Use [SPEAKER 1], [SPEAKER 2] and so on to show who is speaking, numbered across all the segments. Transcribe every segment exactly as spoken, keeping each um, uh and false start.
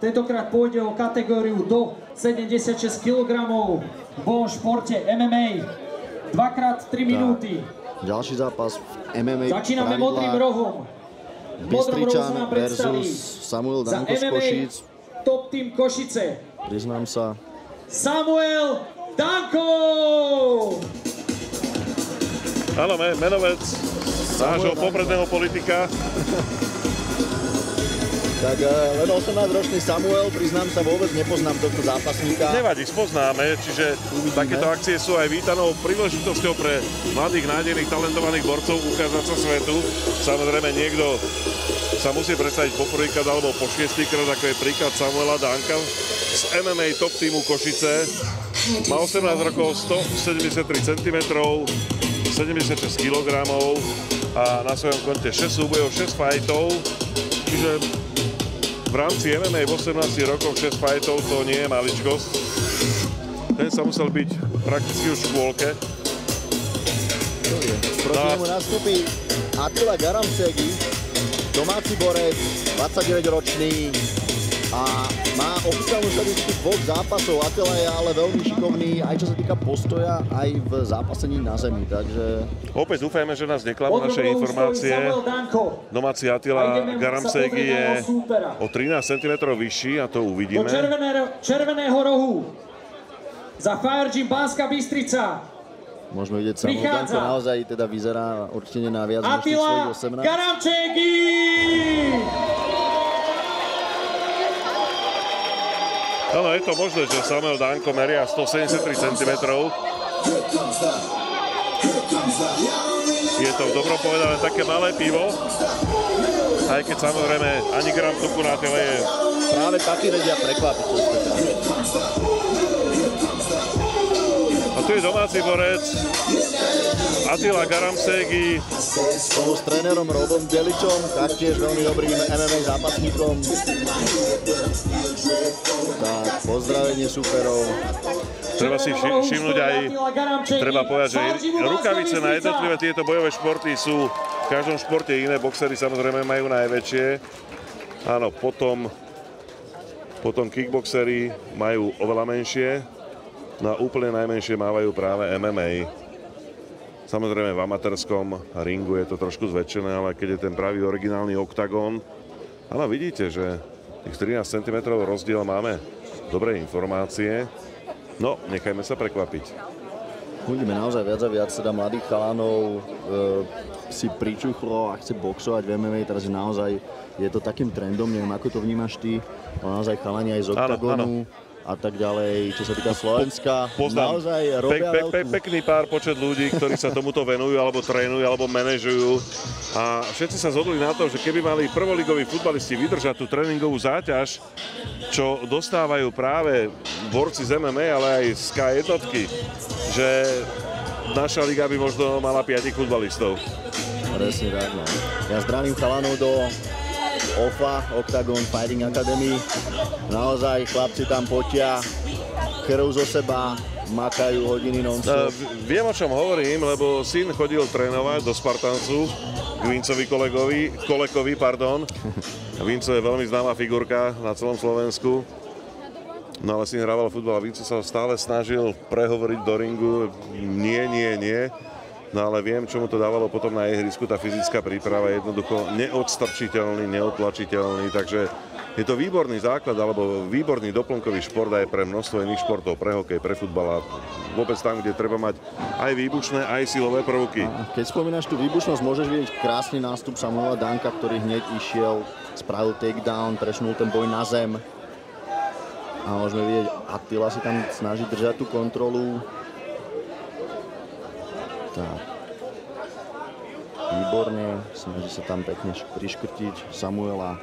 [SPEAKER 1] Tentokrát pôjde o kategóriu do sedemdesiatšesť kilogramov v bohom športe em em á. Dvakrát tri minúty.
[SPEAKER 2] Ďalší zápas v em em á.
[SPEAKER 1] Začíname modrým rohom.
[SPEAKER 2] Bystričan versus Samuel Danko z Košíc.
[SPEAKER 1] Top Team Košice.
[SPEAKER 2] Priznám sa.
[SPEAKER 1] Samuel Danko!
[SPEAKER 3] Áno, menovec nášho popredného politika.
[SPEAKER 2] Tak len osemnásťročný Samuel, priznám sa, vôbec nepoznám tohto zápasníka.
[SPEAKER 3] Nevadí, spoznáme, čiže uvidíme. Takéto akcie sú aj vítanou príležitosťou pre mladých, nádejných, talentovaných borcov ukázať sa svetu. Samozrejme, niekto sa musí predstaviť poprvýkrát alebo po šiestýkrát, ako je príklad Samuela Danka z em em á Top Teamu Košice. Má osemnásť rokov, stosedemdesiattri centimetrov, sedemdesiatšesť kilogramov a na svojom konte šesť súbojov, šesť fightov. Čiže v rámci em em á v osemnástich rokoch šesť fightov to nie je maličkosť. Ten sa musel byť prakticky už v škôlke.
[SPEAKER 2] Proti nemu nastúpi Attila Garamsegi, domáci borec, dvadsaťdeväťročný a má oficiálnu štatistiku dvoch zápasov. Attila je ale veľmi šikovný, aj čo sa týka postoja, aj v zápasení na zemi, takže...
[SPEAKER 3] Opäť dúfajme, že nás neklamú naše informácie. Domáci Attila Garamsegi je o trinásť centimetrov vyšší a to uvidíme.
[SPEAKER 1] Do červeného, červeného rohu za Fire Gym Banská Bystrica.
[SPEAKER 2] Môžeme vidieť, Samuel Danko naozaj teda vyzerá určite na viac než tých svojich osemnásť.
[SPEAKER 1] Attila Garamsegi!
[SPEAKER 3] Áno, je to možné, že Samuel Danko meria stosedemdesiattri centimetrov. Je to dobro povedané také malé pivo, aj keď samozrejme ani gram tuku na tele je.
[SPEAKER 2] Práve taký vedia prekvapiť.
[SPEAKER 3] A tu je domáci borec Attila Garamsegi.
[SPEAKER 2] Spolu s trénerom Robom Deličom, taktiež veľmi dobrým em em á zápasníkom. Tak, pozdravenie superov.
[SPEAKER 3] Treba si všimnúť aj, treba povedať, že rukavice na jednotlivé tieto bojové športy sú v každom športe iné. Boxery samozrejme majú najväčšie. Áno, potom, potom kickboxery majú oveľa menšie. No a úplne najmenšie mávajú práve em em á. Samozrejme v amatérskom ringu je to trošku zväčšené, ale keď je ten pravý originálny oktagón, áno, vidíte, že tých trinásť centimetrov rozdiel máme. Dobré informácie. No, nechajme sa prekvapiť.
[SPEAKER 2] Uvidíme naozaj viac a viac teda mladých chalanov e, si pričuchlo a chce boxovať v em em á, teraz naozaj je to takým trendom, neviem ako to vnímaš ty, ale naozaj chalani aj z oktagónu a tak ďalej, čo sa týka Slovenska.
[SPEAKER 3] Poznám
[SPEAKER 2] naozaj
[SPEAKER 3] pek,
[SPEAKER 2] robia
[SPEAKER 3] pek,
[SPEAKER 2] veľkú...
[SPEAKER 3] pek, pekný pár počet ľudí, ktorí sa tomuto venujú, alebo trénujú, alebo manažujú. A všetci sa zhodli na to, že keby mali prvoligoví futbalisti vydržať tú tréningovú záťaž, čo dostávajú práve borci z em em á, ale aj z ká jednotky, že naša liga by možno mala piatich futbalistov.
[SPEAKER 2] Presne tak, no. Ja zdravím chalanov do ó ef á, Octagon Fighting Academy. Naozaj chlapci tam potia krv zo seba, makajú hodiny non-stop.
[SPEAKER 3] Uh, viem, o čom hovorím, lebo syn chodil trénovať do Spartancu k Vincovi kolegovi, Kolekovi, pardon. Vinco je veľmi známa figurka na celom Slovensku. No ale syn hrával futbal a Vinco sa stále snažil prehovoriť do ringu. Nie, nie, nie. No ale viem, čo mu to dávalo potom na ihrisku, tá fyzická príprava je jednoducho neodstrčiteľný, neotlačiteľný, takže je to výborný základ, alebo výborný doplnkový šport aj pre množstvo iných športov, pre hokej, pre futbal a vôbec tam, kde treba mať aj výbušné, aj silové prvky.
[SPEAKER 2] A keď spomínaš tú výbušnosť, môžeš vidieť krásny nástup Samuela Danka, ktorý hneď išiel, spravil takedown, prešnul ten boj na zem. A môžeme vidieť, Attila si tam snaží držať tú kontrolu. Tak. Výborne, snaží sa tam pekne priškrtiť Samuela.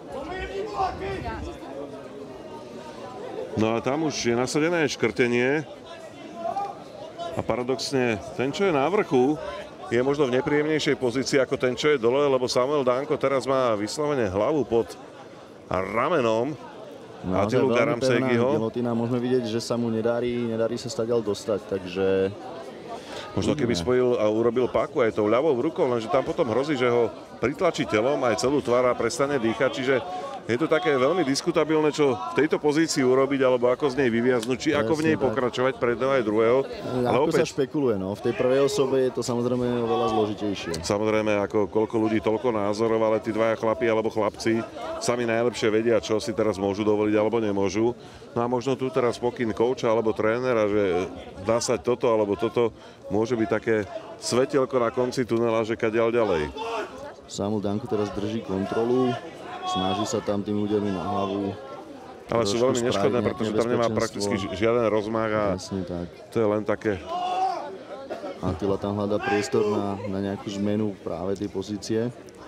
[SPEAKER 3] No a tam už je nasadené škrtenie. A paradoxne, ten, čo je na vrchu, je možno v nepríjemnejšej pozícii ako ten, čo je dole, lebo Samuel Danko teraz má vyslovene hlavu pod ramenom Attilu Garamsegiho.
[SPEAKER 2] Môžeme vidieť, že sa mu nedarí, nedarí sa stadiaľ dostať, takže...
[SPEAKER 3] Možno keby spojil a urobil páku aj tou ľavou rukou, lenže tam potom hrozí, že ho pritlačí telom aj celú tvár a prestane dýchať, čiže je to také veľmi diskutabilné, čo v tejto pozícii urobiť, alebo ako z nej vyviaznuť, či ako v nej pokračovať pre jedného aj druhého.
[SPEAKER 2] Ale ako opäť sa špekuluje, no. V tej prvej osobe je to samozrejme oveľa zložitejšie.
[SPEAKER 3] Samozrejme, ako koľko ľudí, toľko názorov, ale tí dvaja chlapi alebo chlapci sami najlepšie vedia, čo si teraz môžu dovoliť alebo nemôžu. No a možno tu teraz pokyn kouča alebo trénera, že dá sa toto alebo toto, môže byť také svetielko na konci tunela, že kadiaľ ďalej.
[SPEAKER 2] Samuel Danko teraz drží kontrolu. Snaží sa tam tým údermi na hlavu.
[SPEAKER 3] Ale sú veľmi neškodné, pretože tam nemá prakticky žiaden rozmach a
[SPEAKER 2] tak.
[SPEAKER 3] To je len také...
[SPEAKER 2] Attila tam hľadá priestor na, na nejakú zmenu práve tej pozície.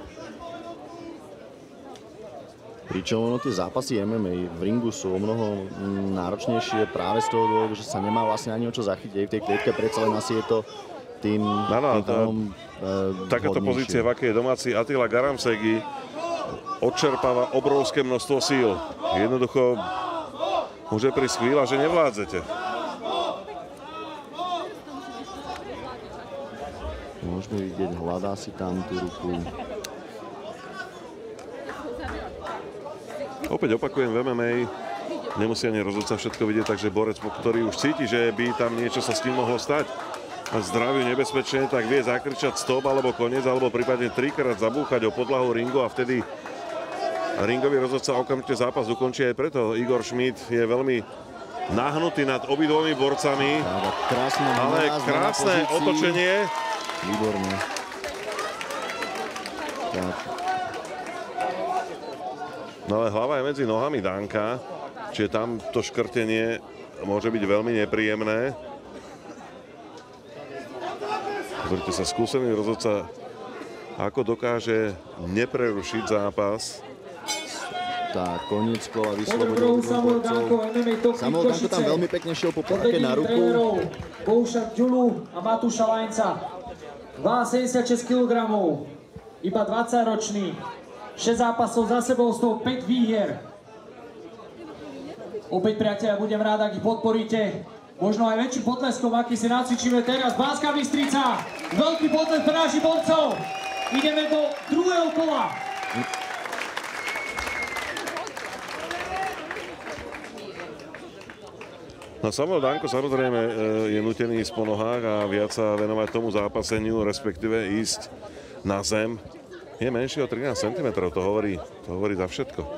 [SPEAKER 2] Pričom ono tie zápasy em em á v ringu sú o mnoho náročnejšie práve z toho dôvodu, že sa nemá vlastne ani o čo zachytiť. V tej klietke predsa len asi je to tým...
[SPEAKER 3] No, no, tým e, takáto pozícia, v akej je domáci Attila Garamsegi, odčerpáva obrovské množstvo síl. Jednoducho môže prísť chvíľa, že nevládzete.
[SPEAKER 2] Môžeme vidieť, hľadá si tam tú ruku.
[SPEAKER 3] Opäť opakujem, v em em á nemusí ani rozhodca všetko vidieť, takže borec, ktorý už cíti, že by tam niečo sa s tým mohlo stať a zdraviu nebezpečne, tak vie zakričať stop alebo koniec, alebo prípadne trikrát zabúchať o podlahu ringu a vtedy ringový rozhodca okamžite zápas ukončí. Aj preto Igor Schmidt je veľmi nahnutý nad obidvomi borcami.
[SPEAKER 2] Krásne,
[SPEAKER 3] ale krásne otočenie.
[SPEAKER 2] Výborné. Tak.
[SPEAKER 3] No ale hlava je medzi nohami Danka, čiže tam to škrtenie môže byť veľmi nepríjemné. Pozrite sa, skúsený rozhodca, ako dokáže neprerušiť zápas.
[SPEAKER 2] Tak, koniec kola vyslobodil Samuel Danko. Samuel Danko tam veľmi pekne šiel po páke na ruku.
[SPEAKER 1] Bouša Ďulu a Matúša Lajnca. váha sedemdesiatšesť kilogramov. Iba dvadsaťročný. šesť zápasov za sebou, z toho päť výhier. Opäť, priatelia, budem rád, ak ich podporíte. Možno aj väčším potleskom, aký si nacvičíme teraz. Banská Bystrica. Veľký potlesk pre našich borcov. Ideme do druhého kola.
[SPEAKER 3] No Samuel Danko samozrejme je nutený ísť po nohách a viac sa venovať tomu zápaseniu, respektíve ísť na zem. Je menší o trinásť centimetrov, to hovorí, to hovorí za všetko.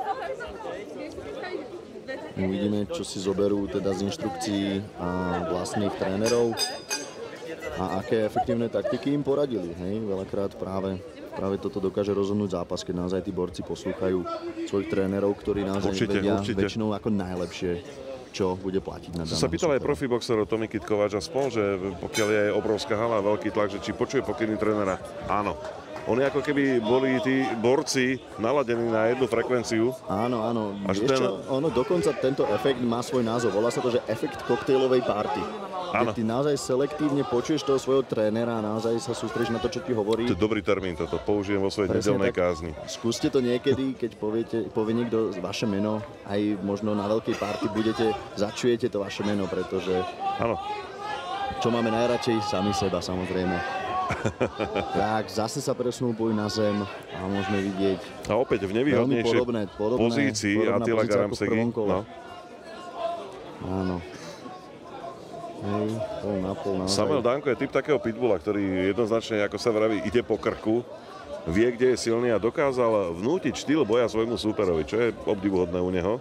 [SPEAKER 2] Uvidíme, čo si zoberú teda z inštrukcií a vlastných trénerov a aké efektívne taktiky im poradili. Hej? Veľakrát práve, práve toto dokáže rozhodnúť zápas, keď naozaj tí borci poslúchajú svojich trénerov, ktorí naozaj určite, vedia určite. väčšinou ako najlepšie, čo bude platiť na daného
[SPEAKER 3] sa pýtal aj profi boxerov Tomi Kitkovač a spol, že pokiaľ je obrovská hala, veľký tlak, že či počuje pokyny trénera. Áno. Oni ako keby boli tí borci naladení na jednu frekvenciu.
[SPEAKER 2] Áno, áno.
[SPEAKER 3] Až
[SPEAKER 2] Vieš
[SPEAKER 3] ten...
[SPEAKER 2] čo, ono dokonca tento efekt má svoj názov. Volá sa to, že efekt koktejlovej party. Keď ty naozaj selektívne počuješ toho svojho trénera a naozaj sa sústredíš na to, čo ti hovorí.
[SPEAKER 3] To je dobrý termín toto, použijem vo svojej nedeľnej kázni.
[SPEAKER 2] Skúste to niekedy, keď poviete, povie niekto vaše meno, aj možno na veľkej party budete, začujete to vaše meno, pretože
[SPEAKER 3] áno.
[SPEAKER 2] Čo máme najradšej? Sami seba, samozrejme. Tak, zase sa presunul boj na zem a môžeme vidieť
[SPEAKER 3] a opäť v nevýhodnejšej
[SPEAKER 2] podobné, podobné,
[SPEAKER 3] pozícii Attila Garamsegi.
[SPEAKER 2] No. Áno. Hej, pol na pol naozaj.
[SPEAKER 3] Samuel Danko je typ takého pitbulla, ktorý jednoznačne, ako sa vraví, ide po krku, vie, kde je silný a dokázal vnútiť štýl boja svojmu súperovi, čo je obdivuhodné u neho.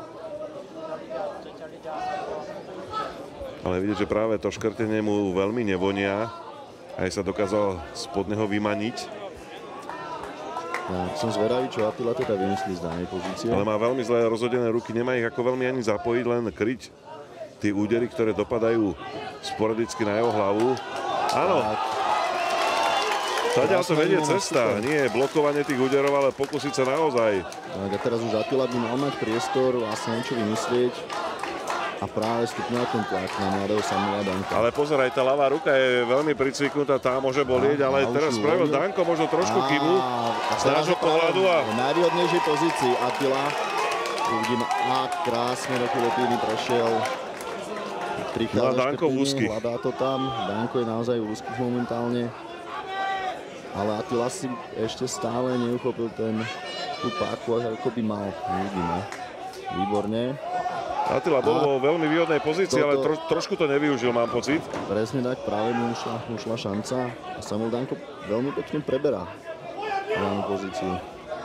[SPEAKER 3] Ale vidieť, že práve to škrtenie mu veľmi nevonia. Aj sa dokázal spod neho vymaniť.
[SPEAKER 2] Ja som zvedavý, čo Attila teda vymyslí z danej pozície.
[SPEAKER 3] Ale má veľmi zlé rozhodené ruky, nemá ich ako veľmi ani zapojiť, len kryť tie údery, ktoré dopadajú sporadicky na jeho hlavu. Áno. Tadiaľ to vedie cesta, nie blokovanie tých úderov, ale pokúsiť sa naozaj.
[SPEAKER 2] Tak a teraz už Attila by mal mať priestor vlastne niečo vymyslieť. A práve stupňuje ten tlak na mladého Samuela Danka.
[SPEAKER 3] Ale pozor, aj tá ľavá ruka je veľmi pricviknutá, tá môže bolieť, a, ale teraz spravil Danko možno trošku chybu z nášho pohľadu. A...
[SPEAKER 2] v najvýhodnejšej pozícii Attila. Uvidíme, a krásne do Filipíny prešiel.
[SPEAKER 3] No a Danko v úzkých.
[SPEAKER 2] Hľadá to tam. Danko je naozaj v úzkých momentálne. ale Attila si ešte stále neuchopil ten, tú páku, ako by mal. Uvidíme. Výborne.
[SPEAKER 3] Attila bol vo veľmi výhodnej pozícii,
[SPEAKER 2] toto,
[SPEAKER 3] ale tro, trošku to nevyužil, mám pocit.
[SPEAKER 2] Presne tak, práve mu ušla, ušla šanca a Samuel Danko veľmi pekne preberá danú pozíciu.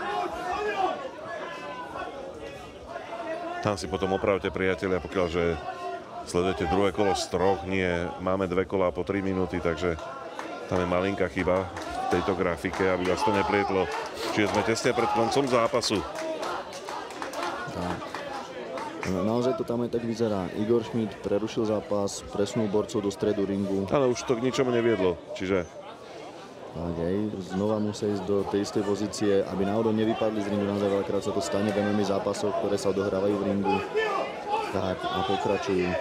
[SPEAKER 3] Tam si potom opravte, priatelia, pokiaľ že sledujete druhé kolo z troch, nie, máme dve kolá po tri minúty, takže tam je malinká chyba v tejto grafike, aby vás to neplietlo. Čiže sme tesne pred koncom zápasu.
[SPEAKER 2] Tak. Naozaj to tam aj tak vyzerá. Igor Šmíd prerušil zápas, presunul borcov do stredu ringu.
[SPEAKER 3] Ale už to k ničomu neviedlo, čiže...
[SPEAKER 2] Tak aj, znova musia ísť do tej istej pozície, aby náhodou nevypadli z ringu. Naozaj veľakrát sa to stane v em em á zápasoch, ktoré sa odohrávajú v ringu. Tak a pokračujú.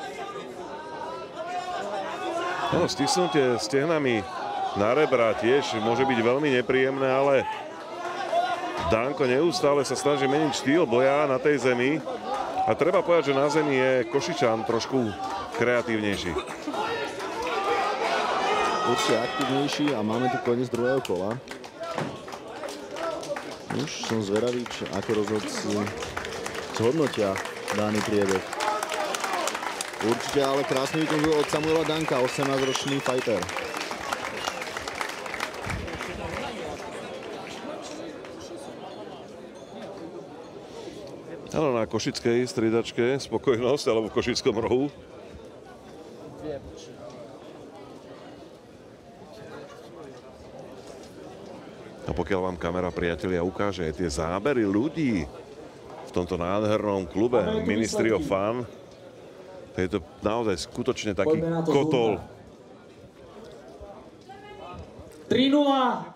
[SPEAKER 3] No, stisnutie stehnami na rebra tiež môže byť veľmi nepríjemné, ale Danko neustále sa snaží meniť štýl boja na tej zemi. A treba povedať, že na zemi je Košičan trošku kreatívnejší.
[SPEAKER 2] Určite aktívnejší a máme tu koniec druhého kola. Už som zvedavý, ako rozhodci zhodnotia daný priebeh. Určite ale krásny výkon od Samuela Danka, osemnásťročný fighter.
[SPEAKER 3] Áno, na košickej striedačke spokojnosť, alebo v košickom rohu. A pokiaľ vám kamera, priatelia, ukáže aj tie zábery ľudí v tomto nádhernom klube Ministry of Fun, to je to naozaj skutočne taký kotol.
[SPEAKER 1] tri nula.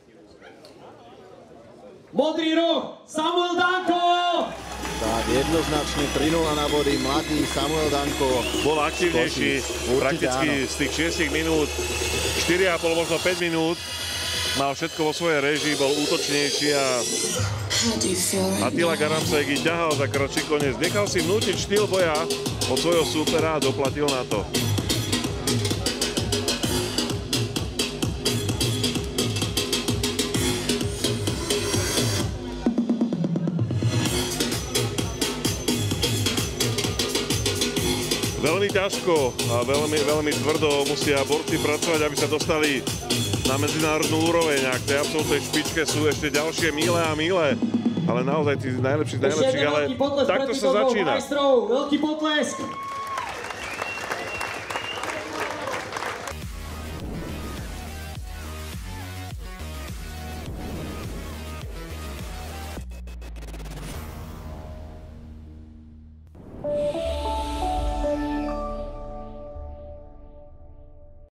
[SPEAKER 1] Modrý roh, Samuel Danko!
[SPEAKER 2] Tak jednoznačne tri nula na body, mladý Samuel Danko.
[SPEAKER 3] Bol aktívnejší, prakticky z tých šiestich minút, štyri a pol, možno päť minút. Mal všetko vo svojej réžii, bol útočnejší a Attila Garamsegi ťahal za kratší koniec. Nechal si vnútiť štýl boja od svojho súpera a doplatil na to. Veľmi ťažko a veľmi, veľmi tvrdo musia borci pracovať, aby sa dostali na medzinárodnú úroveň. A k tej absolútnej špičke sú ešte ďalšie míle a míle. Ale naozaj tí najlepší, najlepší, ale takto sa začína.
[SPEAKER 1] Majstrov, veľký potlesk.